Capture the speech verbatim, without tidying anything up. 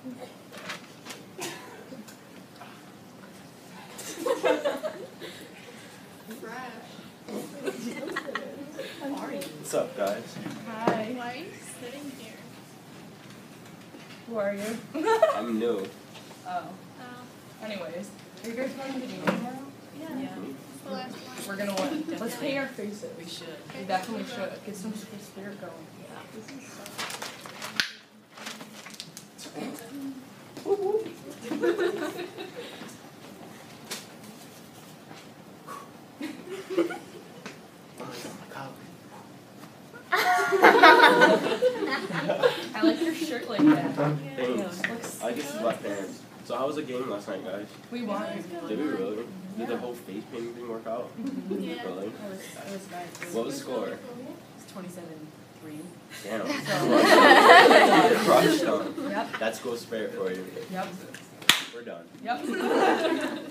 What's up, guys? Hi. Why are you sitting here? Who are you? I'm new. Oh. Oh. Anyways, are you guys going to the game tomorrow? Yeah. Yeah. It's the last one. We're gonna win. Let's paint our faces. We should. We definitely should. Get some spirit going. Yeah. This is so I like your shirt like that. Thanks. Looks I guess sweatpants. So how was the game last night, guys? we won. Did we really? Did Yeah. the whole face painting thing work out? Yeah. Really? It was, it was nice. What was the score? It's twenty-seven three. Damn. So- Crushed them. Yep. That's school spirit for you. Yep. We're done. Yep.